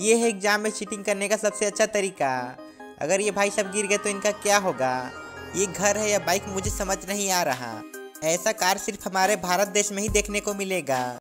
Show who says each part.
Speaker 1: ये है एग्जाम में चीटिंग करने का सबसे अच्छा तरीका। अगर ये भाई सब गिर गए तो इनका क्या होगा? ये घर है या बाइक मुझे समझ नहीं आ रहा। ऐसा कार सिर्फ हमारे भारत देश में ही देखने को मिलेगा।